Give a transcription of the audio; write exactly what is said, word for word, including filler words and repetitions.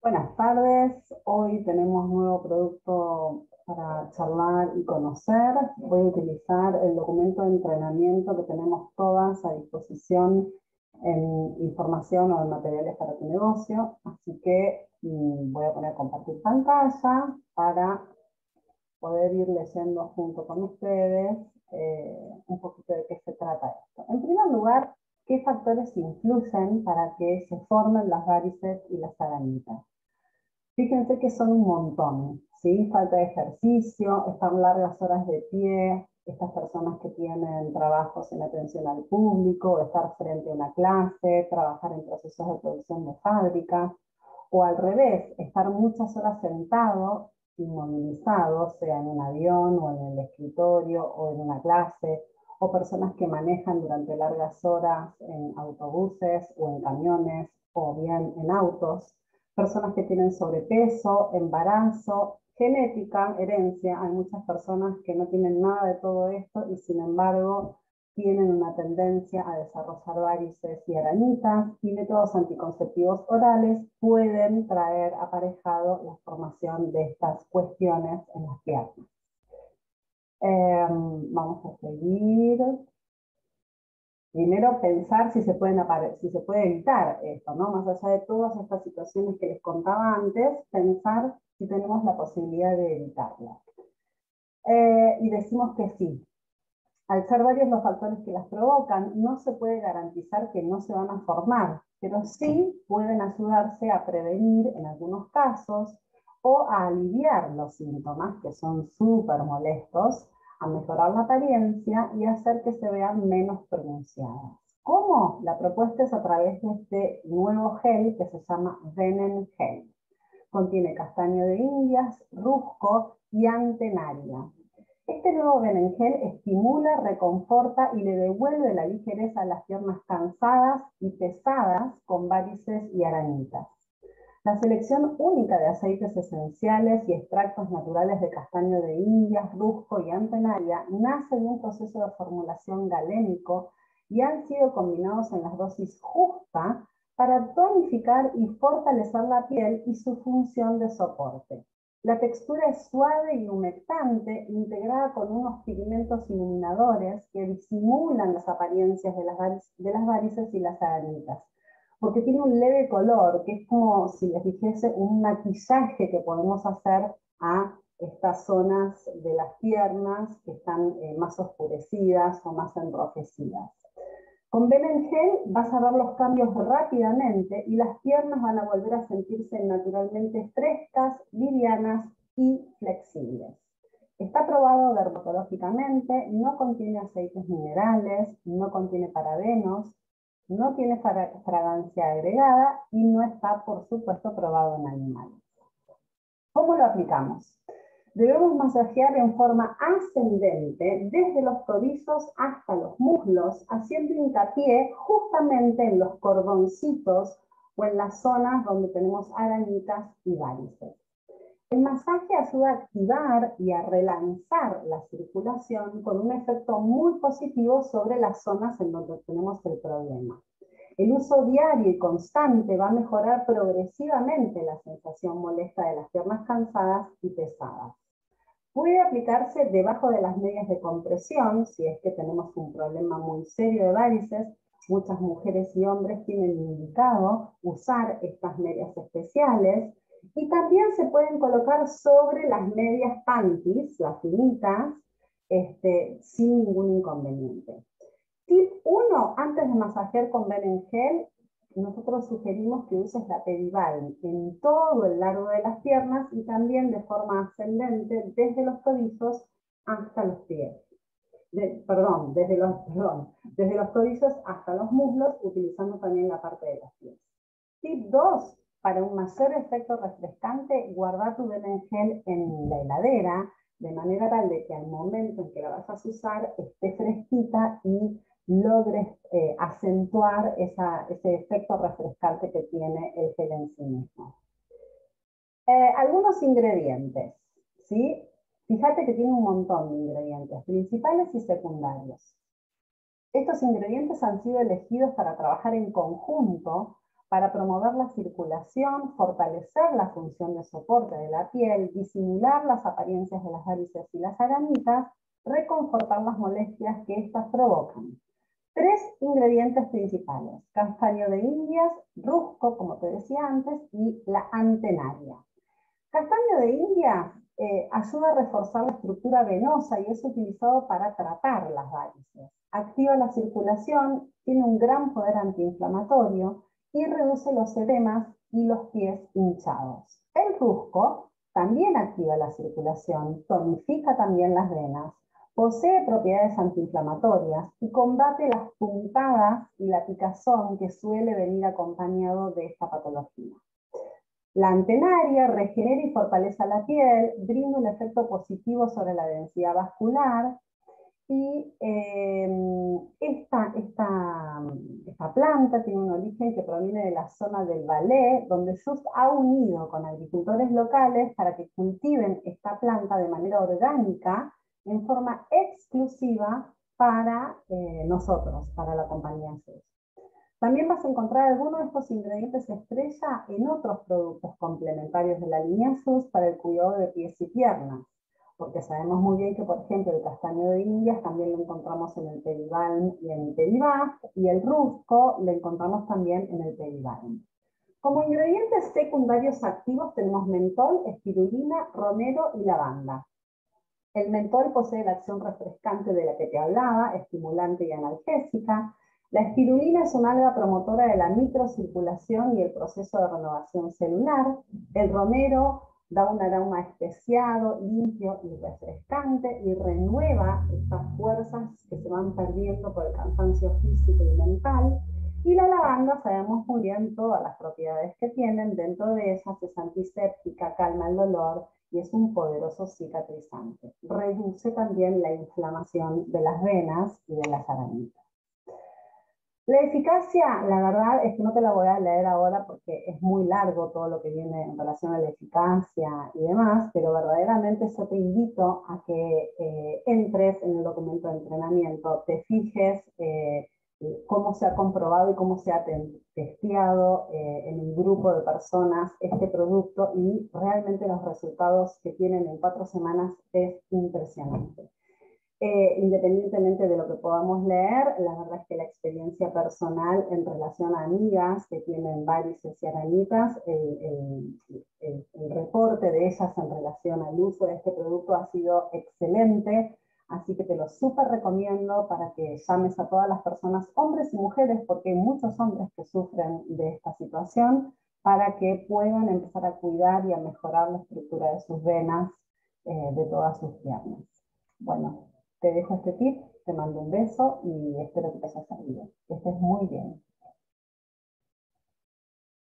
Buenas tardes, hoy tenemos nuevo producto para charlar y conocer. Voy a utilizar el documento de entrenamiento que tenemos todas a disposición en información o en materiales para tu negocio, así que mmm, voy a poner compartir pantalla para poder ir leyendo junto con ustedes eh, un poquito de qué se trata esto. En primer lugar, ¿qué factores influyen para que se formen las varices y las arañitas? Fíjense que son un montón, ¿sí? Falta de ejercicio, estar largas horas de pie, estas personas que tienen trabajos en atención al público, estar frente a una clase, trabajar en procesos de producción de fábrica, o al revés, estar muchas horas sentado, inmovilizado, sea en un avión o en el escritorio o en una clase, o personas que manejan durante largas horas en autobuses o en camiones o bien en autos, personas que tienen sobrepeso, embarazo, genética, herencia. Hay muchas personas que no tienen nada de todo esto y sin embargo tienen una tendencia a desarrollar varices y arañitas, y métodos anticonceptivos orales pueden traer aparejado la formación de estas cuestiones en las piernas. Eh, vamos a seguir. Primero pensar si se, pueden si se puede evitar esto, ¿no? Más allá de todas estas situaciones que les contaba antes, pensar si tenemos la posibilidad de evitarlas. Eh, y decimos que sí. Al ser varios los factores que las provocan, no se puede garantizar que no se van a formar, pero sí pueden ayudarse a prevenir en algunos casos o a aliviar los síntomas, que son súper molestos, a mejorar la apariencia y hacer que se vean menos pronunciadas. ¿Cómo? La propuesta es a través de este nuevo gel que se llama Venen Gel. Contiene castaño de indias, rusco y antenaria. Este nuevo Benengel estimula, reconforta y le devuelve la ligereza a las piernas cansadas y pesadas con varices y arañitas. La selección única de aceites esenciales y extractos naturales de castaño de indias, rusco y antenaria nace de un proceso de formulación galénico y han sido combinados en las dosis justa para tonificar y fortalecer la piel y su función de soporte. La textura es suave y humectante, integrada con unos pigmentos iluminadores que disimulan las apariencias de las, varices, de las varices y las arañitas, porque tiene un leve color, que es como si les dijese un maquillaje que podemos hacer a estas zonas de las piernas que están eh, más oscurecidas o más enrojecidas. Con Benengel vas a ver los cambios rápidamente y las piernas van a volver a sentirse naturalmente frescas, livianas y flexibles. Está probado dermatológicamente, no contiene aceites minerales, no contiene parabenos, no tiene fragancia agregada y no está, por supuesto, probado en animales. ¿Cómo lo aplicamos? Debemos masajear en forma ascendente desde los tobillos hasta los muslos, haciendo hincapié justamente en los cordoncitos o en las zonas donde tenemos arañitas y varices. El masaje ayuda a activar y a relanzar la circulación con un efecto muy positivo sobre las zonas en donde tenemos el problema. El uso diario y constante va a mejorar progresivamente la sensación molesta de las piernas cansadas y pesadas. Puede aplicarse debajo de las medias de compresión, si es que tenemos un problema muy serio de varices. Muchas mujeres y hombres tienen indicado usar estas medias especiales, y también se pueden colocar sobre las medias panties, las finitas, este, sin ningún inconveniente. Tip uno, antes de masajear con Benengel, nosotros sugerimos que uses la Pedival en todo el largo de las piernas y también de forma ascendente desde los tobillos hasta los pies. De, perdón, desde los, perdón, desde los tobillos hasta los muslos, utilizando también la parte de los pies. Tip dos, para un mayor efecto refrescante, guarda tu Benengel en la heladera, de manera tal de que al momento en que la vas a usar esté fresquita y logres eh, acentuar esa, ese efecto refrescante que tiene el gel en sí mismo. Eh, algunos ingredientes, ¿sí? Fíjate que tiene un montón de ingredientes, principales y secundarios. Estos ingredientes han sido elegidos para trabajar en conjunto para promover la circulación, fortalecer la función de soporte de la piel, disimular las apariencias de las varices y las aranitas, reconfortar las molestias que éstas provocan. Tres ingredientes principales: castaño de Indias, rusco, como te decía antes, y la antenaria. Castaño de Indias eh, ayuda a reforzar la estructura venosa y es utilizado para tratar las varices. Activa la circulación, tiene un gran poder antiinflamatorio y reduce los edemas y los pies hinchados. El rusco también activa la circulación, tonifica también las venas, posee propiedades antiinflamatorias y combate las puntadas y la picazón que suele venir acompañado de esta patología. La antenaria regenera y fortalece la piel, brinda un efecto positivo sobre la densidad vascular y eh, esta, esta, esta planta tiene un origen que proviene de la zona del Valais, donde Just ha unido con agricultores locales para que cultiven esta planta de manera orgánica en forma exclusiva para eh, nosotros, para la compañía Just. También vas a encontrar algunos de estos ingredientes estrella en otros productos complementarios de la línea Just para el cuidado de pies y piernas, porque sabemos muy bien que, por ejemplo, el castaño de Indias también lo encontramos en el Peribalm y en el Peribac, y el rusco lo encontramos también en el Peribalm. Como ingredientes secundarios activos tenemos mentol, espirulina, romero y lavanda. El mentol posee la acción refrescante de la que te hablaba, estimulante y analgésica. La espirulina es una alga promotora de la microcirculación y el proceso de renovación celular. El romero da un aroma especiado, limpio y refrescante y renueva estas fuerzas que se van perdiendo por el cansancio físico y mental. Y la lavanda, sabemos muy bien todas las propiedades que tienen, dentro de ellas es antiséptica, calma el dolor y es un poderoso cicatrizante. Reduce también la inflamación de las venas y de las aranitas. La eficacia, la verdad es que no te la voy a leer ahora porque es muy largo todo lo que viene en relación a la eficacia y demás, pero verdaderamente yo te invito a que eh, entres en el documento de entrenamiento, te fijes eh, cómo se ha comprobado y cómo se ha testeado eh, en un grupo de personas este producto, y realmente los resultados que tienen en cuatro semanas es impresionante. Eh, independientemente de lo que podamos leer, la verdad es que la experiencia personal en relación a amigas que tienen varices y aranitas, el, el, el, el reporte de ellas en relación al uso de este producto ha sido excelente, así que te lo súper recomiendo para que llames a todas las personas, hombres y mujeres, porque hay muchos hombres que sufren de esta situación, para que puedan empezar a cuidar y a mejorar la estructura de sus venas, eh, de todas sus piernas. Bueno, te dejo este tip, te mando un beso y espero que te haya servido. Que estés muy bien.